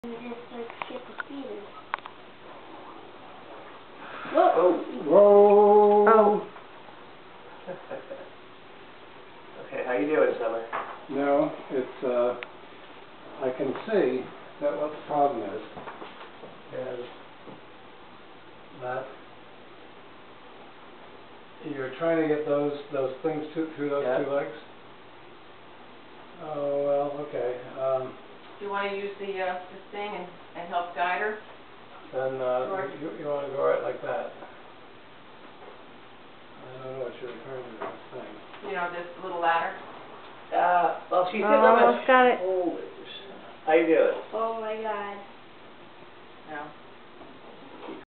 You just like skip the feeders. Whoa! Whoa! Oh. Okay, how you doing, Summer? No, it's, I can see that what the problem is that you're trying to get those things through those two legs. Oh, well, okay. Do you want to use the this thing and help guide her? Then you want to go right like that. I don't know what you're referring to, this thing. You know, this little ladder? Well, she's sitting on my Almost got it. shoulders. How you doing? Oh my god. No.